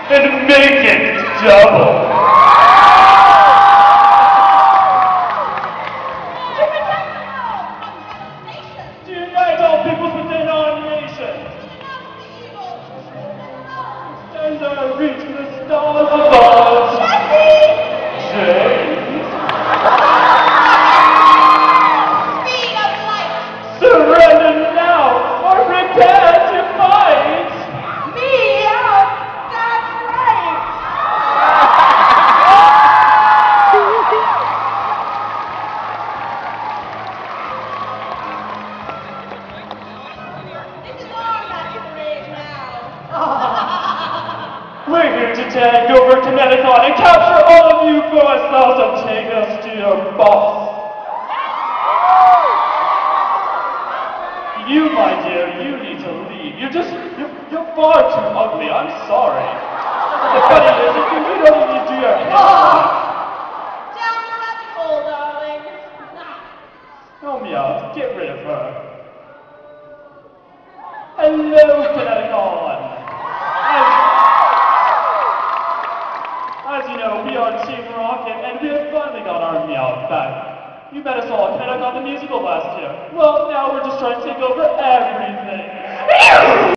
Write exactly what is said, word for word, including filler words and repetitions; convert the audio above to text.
and make it double. To unite all peoples within our nation. Extend our reach to the stars above. Jay. Surrender now or prepare to fight! Me? Oh, that's right! This is our masquerade now. We're here to take over Kineticon and capture all of you for ourselves and take us to your boss. You, my dear, you need to leave. You're just, you're, you're far too ugly. I'm sorry. The funny is, if you, you don't even do your hair. Oh, down the rabbit hole, darling. Help me out. Get rid of her. Hello, Kineticon. As, as you know, we are Team Rocket, and we have finally got our Meowth back. You met us all at Kineticon the Musical last year. Well, now we're just trying to take over everything.